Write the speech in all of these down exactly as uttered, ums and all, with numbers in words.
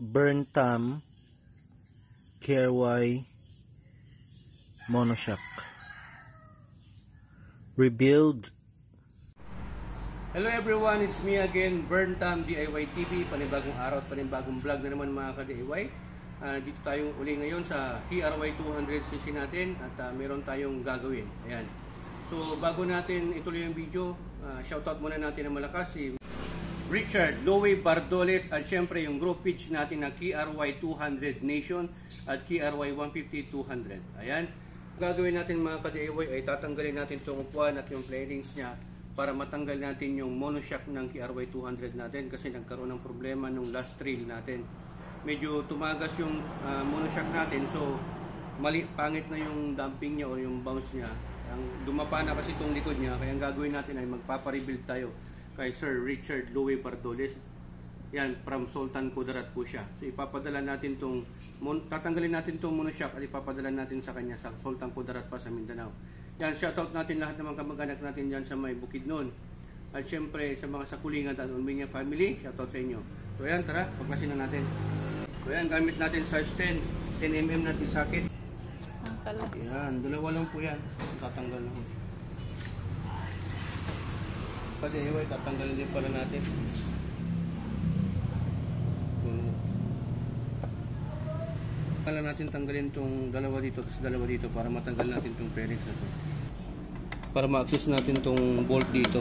Burntam K R Y Monoshock Rebuild. Hello everyone, it's me again, Burntam D I Y T V. Panibagong araw at panibagong vlog na naman mga ka-D I Y. Uh, dito tayong uli ngayon sa K R Y two hundred C C natin at uh, meron tayong gagawin. Ayan. So bago natin ituloy yung video, uh, shoutout muna natin ng malakas si Richard Lowe Bardoles at syempre yung group page natin na K R Y two hundred Nation at K R Y one fifty two hundred. Ayan. Gagawin natin mga ka-D I Y ay tatanggalin natin itong upuan at yung playlings niya para matanggal natin yung monoshock ng K R Y two hundred natin kasi nagkaroon ng problema nung last trail natin. Medyo tumagas yung uh, monoshock natin, so mali, pangit na yung damping niya o yung bounce niya. Ang dumapa na kasi itong likod niya, kaya ang gagawin natin ay magpapa-rebuild tayo kay Sir Richard Lowe Bardoles. Yan, from Sultan Kudarat po siya. So ipapadala natin tong, tatanggalin natin tong monoshock at ipapadala natin sa kanya sa Sultan Kudarat pa sa Mindanao. Yan, shoutout natin lahat ng mga kamag-anak natin dyan sa may Bukidnon. At syempre sa mga sakulingan at Ulminya family, shoutout sa inyo. So yan, tara, paglasin na natin. So yan, gamit natin size ten, ten millimeter natin sakit. Yan, dalawa lang po yan. Tatanggal na. Pwede, anyway, tatanggalin din pala natin. Kala natin tanggalin tong dalawa dito at dalawa dito para matanggal natin tong fairings na to. Para ma-access natin tong bolt dito.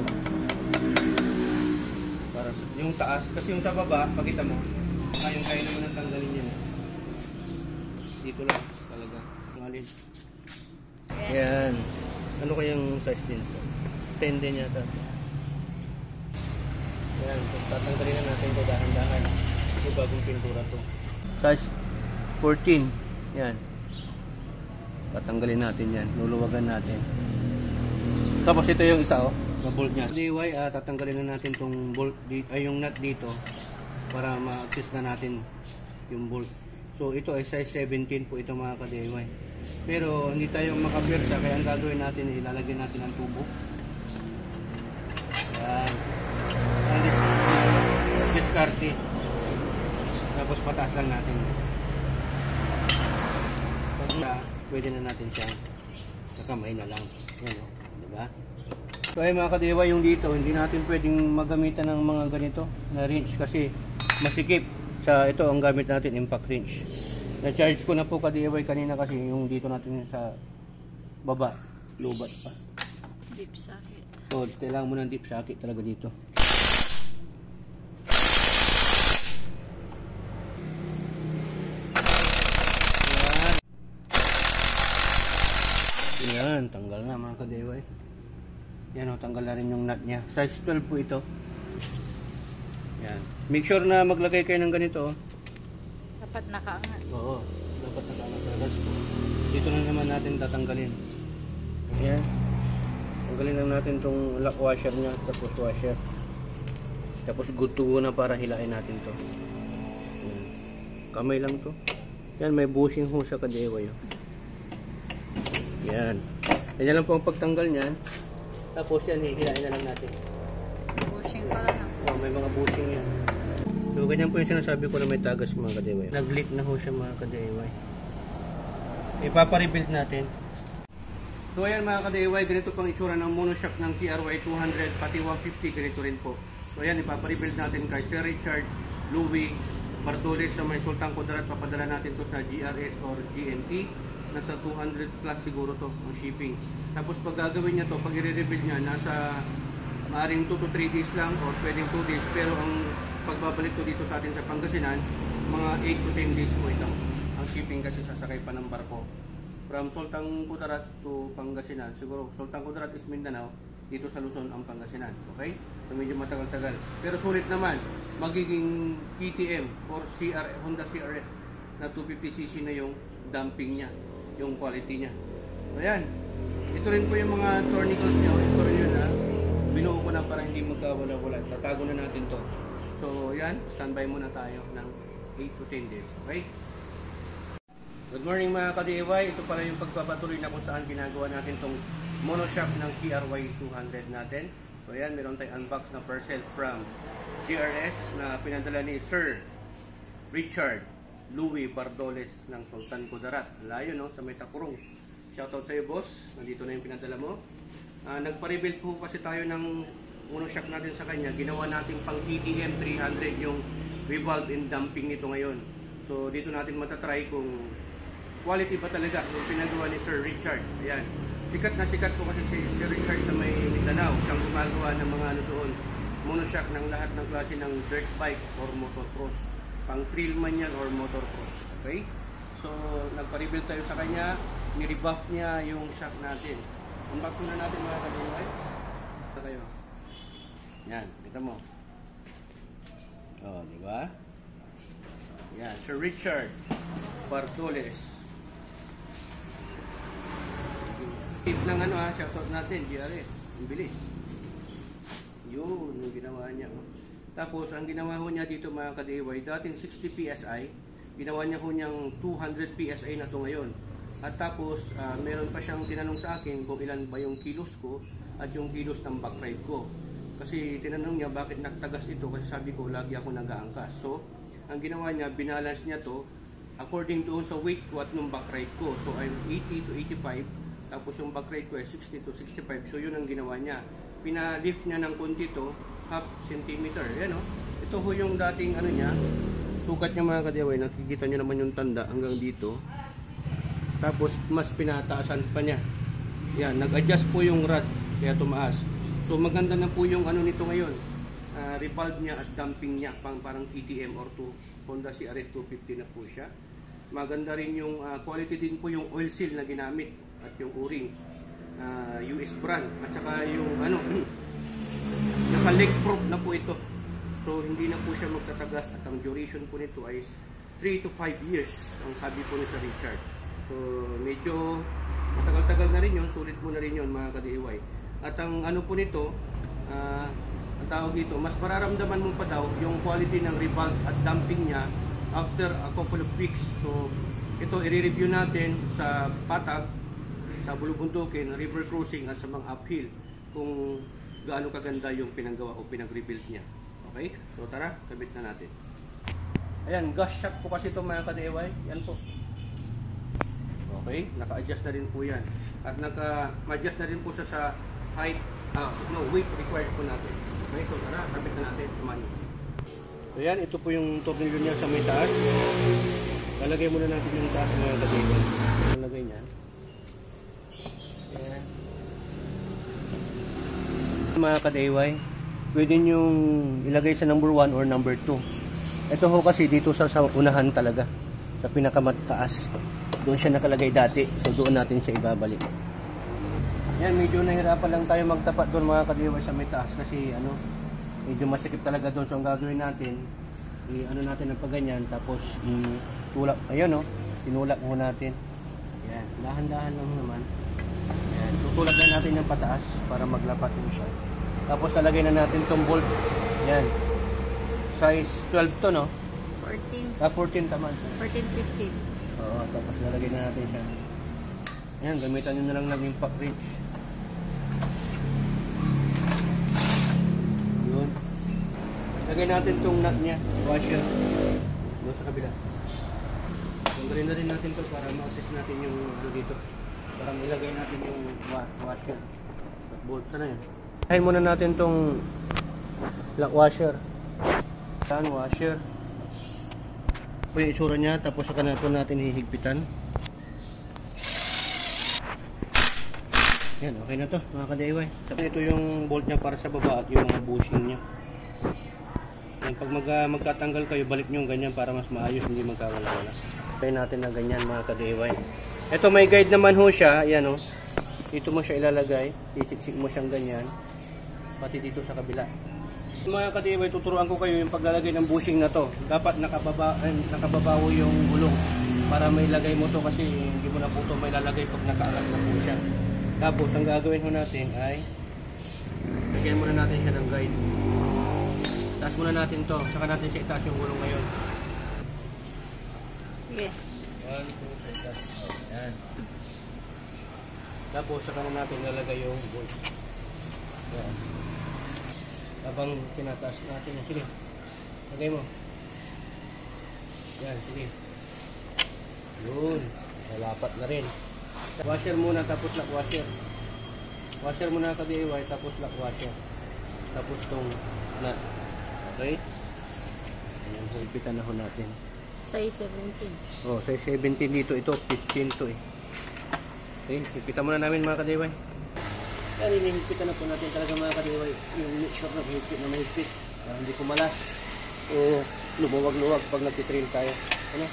Para sa, yung taas, kasi yung sa baba, pakita mo, kayang kaya naman ang tanggalin yan. Dito lang talaga. Ngalin. Yan. Ano kayang size din to? ten din yata. Yan. So, tatanggalin na natin ito dahan-dahan. Yung bagong pintura to. Size fourteen. Yan. Tatanggalin natin yan. Luluwagan natin. Tapos ito yung isa, oh. Na-bolt niya. D I Y, uh, tatanggalin na natin tong bolt, ay yung nut dito para ma-access na natin yung bolt. So ito ay size seventeen po ito mga ka-D I Y. Pero hindi tayo makapwersa, kaya ang gagawin natin, ilalagyan natin ang tubo. Yan. And this, this, discarte. Tapos pataas lang natin. Pag na, pwede na natin siyang sa kamay na lang. Yan, o. Diba? So ay mga ka-D I Y, yung dito, hindi natin pwedeng magamitan ng mga ganito na wrench kasi masikip. Sa ito, ang gamit natin, impact wrench. Na-charge ko na po ka-D I Y kanina kasi yung dito natin sa baba, lubat pa. Deep socket. So, kailangan mo ng deep socket talaga dito. Yan. Yan, tanggal na mga ka-D I Y. Yan o, tanggal na rin yung nut niya. Size twelve po ito. Yan. Make sure na maglagay kayo ng ganito. Dapat nakaangat. Oo, dapat nakaangat. Dito na naman natin tatanggalin. Yan. Tanggalin lang natin itong lock washer niya. Tapos washer. Tapos good to go na para hilain natin to. Yan. Kamay lang to. Yan, may bushing ho sa ka-D I Y. Yan. Yan lang po ang pagtanggal niyan. Tapos yan, hihilain na lang natin. Bushing pala na. Oh, may mga bushing yan. So, ganyan po yung sinasabi ko na may tagas mga ka-D I Y. Nag-leak na ho siya mga ka-D I Y. Ipapa-rebuild natin. So, ayan mga ka-D I Y, ganito pang itsura ng monoshock ng K R Y two hundred, pati one fifty, ganito rin po. So, ayan, ipapa-rebuild natin kay Sir Richard Lowe Bardoles sa may Sultan Kudarat. Papadala natin to sa G R S or G N T. Nasa two hundred plus siguro to ang shipping. Tapos pag gagawin niya to, pag i-rebuild niya, nasa maaring two to three days lang or pwedeng two days. Pero ang pagbabalik to dito sa atin sa Pangasinan, mga eight to ten days po ito. Ang shipping kasi sasakay pa ng barko. From Sultan Kudarat to Pangasinan, siguro Sultan Kudarat is Mindanao, dito sa Luzon ang Pangasinan. Okay? So medyo matagal-tagal. Pero sulit naman, magiging K T M or C R, Honda C R F na two fifty c c na yung damping niya, yung quality niya. Ayan. Ito rin po yung mga tournicles niya. Ito rin yun ha. Binuo ko na para hindi magkawala-wala. Tatago na natin to. So, yan. Standby muna tayo ng eight to ten days. Okay? Good morning mga ka-D I Y. Ito pala yung pagpapatuloy na kung saan ginagawa natin tong monoshock ng K R Y two hundred natin. So, yan. Meron tayong unbox na parcel from G R S na pinadala ni Sir Richard Louis Bardoles ng Sultan Kudarat. Layo, no? Sa may Takurong. Shoutout sa iyo, boss. Nandito na yung pinadala mo. Uh, Nagpa-rebuild po kasi tayo ng monoshock natin sa kanya. Ginawa natin pang T T M three hundred yung revolve and dumping nito ngayon. So dito natin matatry kung quality ba talaga yung pinagawa ni Sir Richard. Ayan. Sikat na sikat po kasi si Sir Richard sa may Mindanao. Siyang gumagawa ng mga ano doon, monoshock ng lahat ng klase ng dirt bike or motocross. Pang trail man yan or motocross. Okay? So nagpa-rebuild tayo sa kanya. Ni-rebuff niya yung shock natin. Unbox na natin mga ka-D I Y. Ito kayo. Yan, kita mo. Oh, di ba? Yan, Sir Richard Bardoles. Tip ng ano ha, shoutout natin, G R S. Ang bilis. Yun, yung ginawa niya. Oh. Tapos, ang ginawa ho niya dito mga ka-D I Y, dating sixty P S I, ginawa niya ho niyang two hundred P S I na to ngayon. At tapos, uh, meron pa siyang tinanong sa akin kung ilan ba yung kilos ko at yung kilos ng back ride ko. Kasi tinanong niya bakit nagtagas ito kasi sabi ko lagi ako nag-aangkas. So, ang ginawa niya, binalance niya to according doon sa weight ko at nung back ride ko. So, I'm eighty to eighty-five, tapos yung back ride ko ay sixty to sixty-five. So, yun ang ginawa niya. Pinalift niya ng konti to, half centimeter. Yan o. Ito ho yung dating ano niya, sukat niya mga ka-D I Y. Nakikita niyo naman yung tanda hanggang dito. Tapos mas pinataasan pa niya. Yan, nag-adjust po yung rod kaya tumaas. So maganda na po yung ano nito ngayon. Uh, revolve niya at dumping niya pang parang T T M or two, Honda C R F two fifty na po siya. Maganda rin yung uh, quality din po yung oil seal na ginamit at yung o-ring. Uh, U S brand at saka yung ano naka-leak proof na po ito. So hindi na po siya magtatagas at ang duration po nito ay three to five years ang sabi po ni Sir Richard. So, medyo matagal-tagal na rin yun, sulit mo na rin yun mga ka-D I Y. At ang ano po nito, uh, ang tawag dito, mas mararamdaman mo pa daw yung quality ng revolve at dumping niya after a couple of weeks. So, ito i-review natin sa Patag, sa Bulubundukin, river crossing at sa mga uphill kung gaano kaganda yung pinanggawa o pinag-rebuild niya. Okay? So, tara, kabit na natin. Ayan, gas shock po kasi ito mga ka-D I Y. Yan po. Okay, naka-adjust na rin po yan. At naka-adjust na rin po siya sa height, ah, no, weight required po natin. Okay, so tara, kapit na natin. So yan, ito po yung tornilyo niya sa may taas. Lalagay muna natin yung taas mga ka-D I Y. Lalagay niyan. Ayan. Mga ka-D I Y, pwede nyong ilagay sa number one or number two. Ito ho kasi dito sa, sa unahan talaga. Sa pinakamataas. Doon siya nakalagay dati. So doon natin siya ibabalik. Yan, medyo nahirapan lang tayo magtapat doon mga ka-D I Y sa may taas. Kasi ano, medyo masikip talaga doon. So ang gagawin natin, i-ano natin ng paganyan. Tapos i-tulak. Ayun o, oh, tinulak mo natin. Yan, dahan-dahan lang naman. Yan, tutulak na natin yung pataas para maglapat mo siya. Tapos lalagay na natin tong bolt. Yan, size twelve to, no? fourteen. Ah, fourteen tama. fourteen, fifteen. Oo, tapos lalagay na natin siya. Ayan, gamitan nyo na lang ng impact wrench. Yun. Lagay natin itong nut niya, washer. Doon sa kabila. Tanggalin na rin natin ito para ma-access natin yung ano dito. Para ilagay natin yung washer. At bolt, sana yun. Ahin muna natin itong lock washer. Yan, washer. Ito yung isura niya, tapos saka na po natin hihigpitan. Yan, okay na to mga ka-D I Y. Ito yung bolt niya para sa baba at yung bushing niya. Yan, pag mag, uh, magtatanggal kayo, balik nyo ganyan para mas maayos, hindi magkawala-wala. Try natin na ganyan mga ka-D I Y. Ito may guide naman ho siya, ayan o. Dito mo siya ilalagay, isiksik mo siyang ganyan. Pati dito sa kabila. Mga ka-D I Y, tuturuan ko kayo yung paglalagay ng bushing na to. Dapat nakababa, eh, nakababawo yung gulong para may lagay mo to kasi hindi mo na po ito may lalagay pag nakaangat na po siya. Tapos ang gagawin ho natin ay lagyan muna natin siya ng guide. Taas muna natin to, saka natin siya itaas yung gulong ngayon. Sige. one, two, three, taas. Yan. Tapos saka na natin lalagay yung bolt. Yan. Habang tinataas natin yan. Sige, lagay mo. Yan, sige. Yun. Malapat na rin. Washer muna, tapos lock washer. Washer muna ka D I Y, tapos lock washer. Tapos tong nut. Okay? Ayan, higpitan na ho natin. Size seventeen. Oh, size seventeen dito. Ito, fifteen to eh. Okay, higpitan muna namin mga ka D I Y. Yan, hinihigpitan na po natin talaga mga ka D I Y. Yung make sure na higpit na mahigpit. Para hindi kumalas. O luwag-luwag pag nagtitrail tayo. Ano?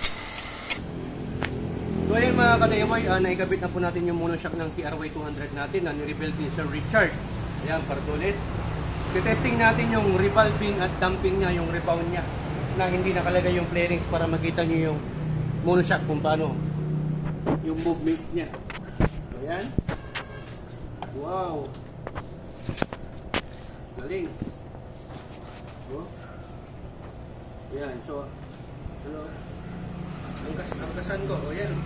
So ayan mga ka D I Y, uh, naikabit na po natin yung monoshock ng T R Y two hundred natin na ni-rebuild ni Sir Richard. Ayan, Bardoles. Testing natin yung revolving at dumping niya, yung rebound niya, na hindi nakalagay yung flarings para makita nyo yung monoshock kung paano yung movements niya. Ayan. Wow. Galing. Oh. Ayan, so ano, ang, kas ang kasan ko, o yan.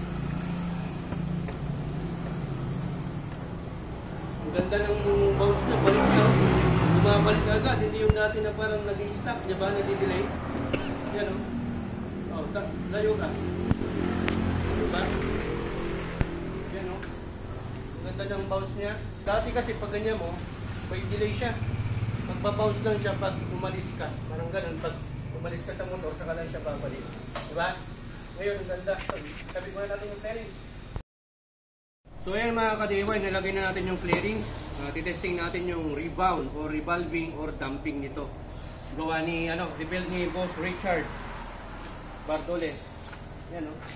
Ang ganda ng bounce niya, balik niya. Bumabalik agad, hindi yung dati na parang nag-i-stop, di ba, nag-i-delay. Yan o. Oh. Oh, layo ka. Diba? Yan o. Oh. Ang ganda ng bounce niya. Dati kasi pag ganyan mo, may delay siya. Magpa-bounce lang siya pag umalis ka. Parang ganun, pag umalis ka sa motor, saka lang siya babalik. Diba? Ngayon, ang ganda. Sabi ko na natin yung flarings. So ayan mga ka D I Y, nilagay na natin yung flarings. Uh, titesting natin yung rebound or revolving or dumping nito. Gawa ni, ano, rebuild ni Boss Richard Bardoles. Yan o. Oh.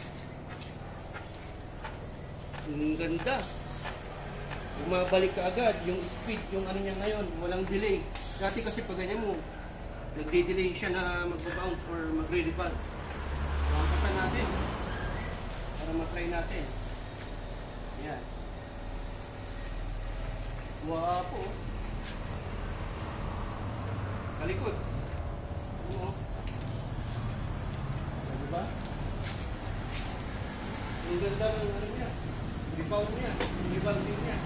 Ang ganda. Bumabalik ka agad. Yung speed, yung ano niya ngayon, walang delay. Dati kasi pag ganyan mo, nagde-delay siya na magbabounce or magre-revolve. Pampasan natin para matry natin. Yan. Wapo. Kalikod. Oo. Diba? Ang ganda ng ano niya. Rebound niya. Rebound din niya.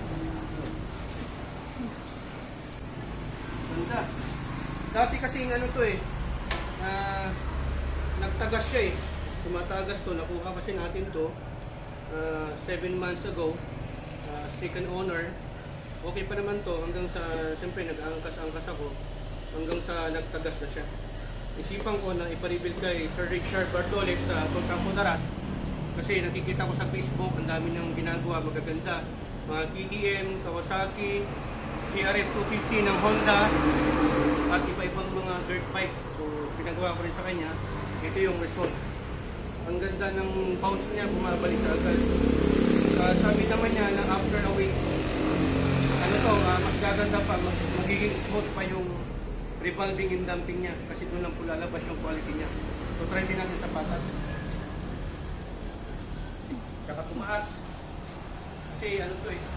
Ganda. Dati kasing ano to eh. Uh, nagtagas siya eh. Tumatagas to. Nakuha kasi natin to. Uh, seven months ago, uh, second owner. Okay pa naman to hanggang sa, siyempre nag-angkas-angkas ako hanggang sa nagtagas na siya. Isipan ko na ipa-rebuild kay Sir Richard Bardoles sa Sultan Kudarat kasi nakikita ko sa Facebook ang dami niyang ginagawa, magaganda, mga K T M, Kawasaki, C R F two fifty ng Honda at iba-ibang mga dirt bike. So pinagawa ko rin sa kanya. Ito yung result. Ang ganda ng bounce niya, bumabalik agad. Uh, sabi naman niya na after a week, ano to, uh, mas gaganda pa, mas magiging smooth pa yung revolving and dumping niya kasi doon lang po lalabas yung quality niya. So try din natin sa patat. Tsaka tumaas. Kasi ano to eh.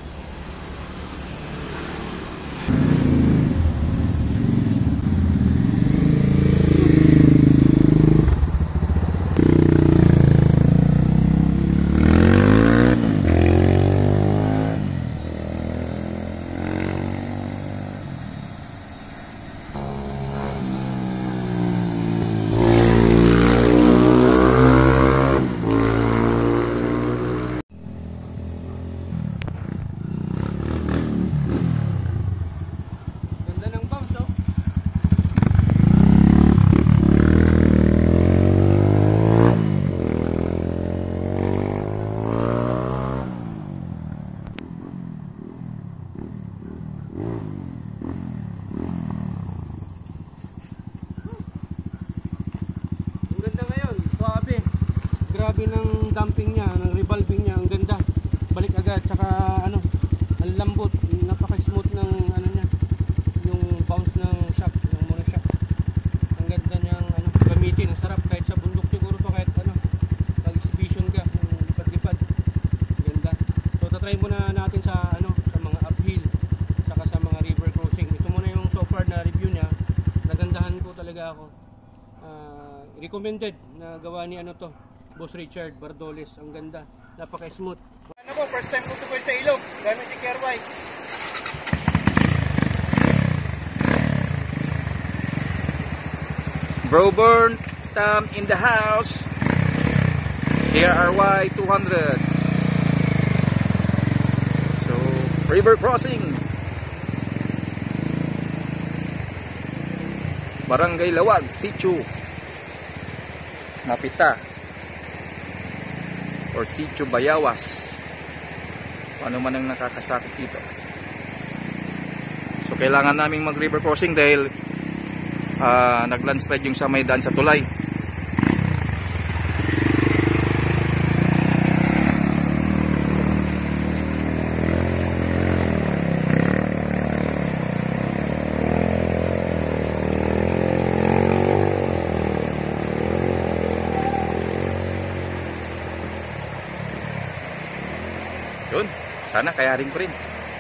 Grabe ng dumping niya, ng revolving niya, ang ganda. Balik agad, tsaka ano, ang lambot, napaka-smooth ng ano niya, yung bounce ng shock, yung monoshock. Ang ganda niyang ano, gamitin, ang sarap kahit sa bundok siguro to, kahit ano, pag-exhibition ka, lipad-lipad. Ganda. So tatry muna natin sa ano, sa mga uphill, saka sa mga river crossing. Ito muna yung so far na review niya. Nagandahan ko talaga ako. Uh, recommended na gawa ni ano to, Boss Richard Bardoles. Ang ganda, napaka-smooth. Ano ko, first time ko tukoy sa ilog gamit si K R Y. Bro Burn. Tam in the house. K R Y two hundred. So, river crossing. Barangay Lawag, Sitio Napita or Sitio Bayawas. Ano man ang nakakasakit dito. So kailangan naming mag river crossing dahil uh, nag-landslide yung sa may daan sa tulay. Yun, sana kayarin ko rin.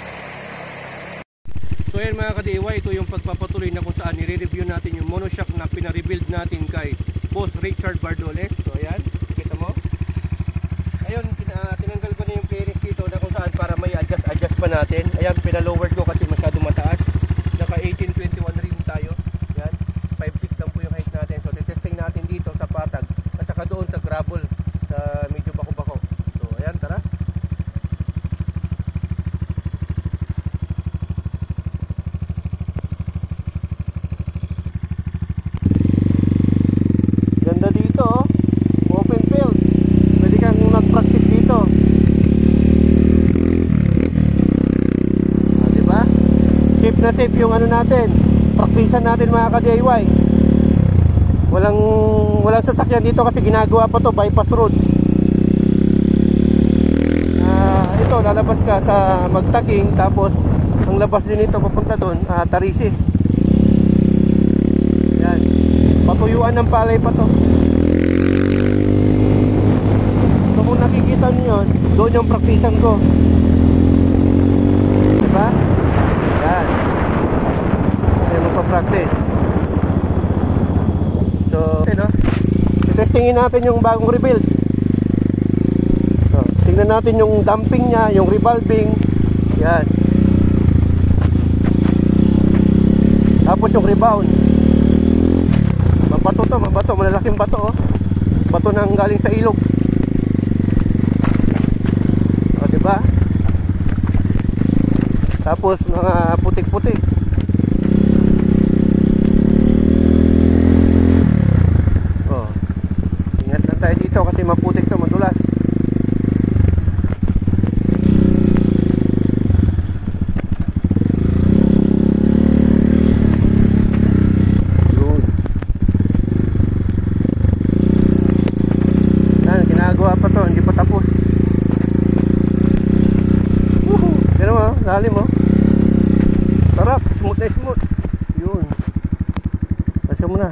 So ayan mga ka-D I Y, ito yung pagpapatuloy na kung saan nire-review natin yung monoshock na pina-rebuild natin kay Boss Richard Bardoles. So ayan, kita mo. Ayun, uh, tinanggal ko na yung bearings dito na kung saan para may adjust-adjust pa natin. Ayan, pina-lowered ko kasi masyado mataas. Naka eighteen twenty-one rim tayo. Ayan, five six lang po yung height natin. So testing natin dito sa patag at saka doon sa gravel sa medyo bako-bako. So ayan, tara. Ganda dito, oh. Open field. Pwede kang mag-practice dito. Ah, diba? Safe na safe yung ano natin. Praktisan natin mga ka-D I Y. Walang walang sasakyan dito kasi ginagawa pa to bypass road. Ah, ito lalabas ka sa Magtaking tapos ang labas din ito papunta doon, ah, Tarisi. Yan. Patuyuan ng palay pa to. So kung nakikita nyo yun, doon yung praktisan ko. Diba? Yan. Yan magpa-practice. So, no? Testingin natin yung bagong rebuild. So, tingnan natin yung dumping nya, yung revolving. Yan. Tapos yung rebound. Bato to, bato, malalaking bato, oh. Bato nang galing sa ilog. O, diba? Tapos mga putik-putik. Oh. Ingat lang tayo dito kasi maputik to, madulas. Ginagawa pa to, hindi pa tapos. Woohoo! Pero mo, lalim mo. Sarap, smooth na smooth. Yun. Pasya mo na.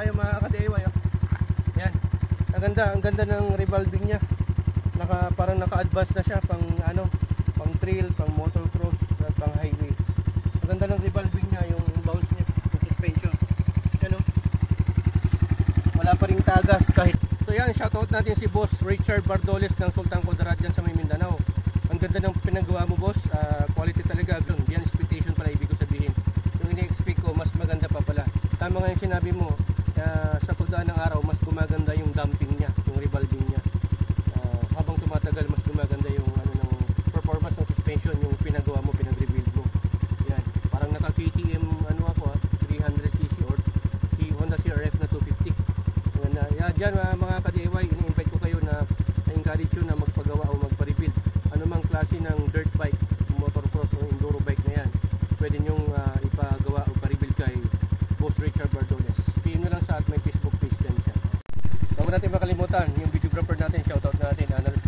tayo mga ka-D I Y. Oh. Yan. Ang ganda, ang ganda ng revolving niya. Naka, parang naka-advance na siya pang ano, pang trail, pang motocross, at pang highway. Ang ganda ng revolving niya, yung bounce niya, yung suspension. Yan oh. Wala pa ring tagas kahit. So yan, shoutout natin si Boss Richard Bardoles ng Sultan Kudarat dyan sa may Mindanao. Ang ganda ng pinagawa mo, boss. Uh, quality talaga. Beyond expectation pala ibig ko sabihin. Yung ini-expect ko, mas maganda pa pala. Tama nga yung sinabi mo, uh, sa pagdaan ng araw, mas gumaganda yung damping niya, yung revolving niya. Uh, habang tumatagal, mas gumaganda yung ano ng performance ng suspension, yung pinagawa mo, pinag-rebuild mo. Yan. Parang naka K T M ano ako, ah, three hundred c c or si Honda C R F na two fifty. Yan, uh, yan, yan uh, mga ka-D I Y, ini-invite ko kayo na na-encourage yun na magpagawa o magpa-rebuild. Anumang klase ng dirt bike, motocross o enduro bike na yan, pwede nyong uh, ipagawa o pa-rebuild kay Boss Richard Bardoles. P M nyo lang sa at may Facebook page din siya. Huwag natin makalimutan yung videographer natin, shoutout natin, Analyst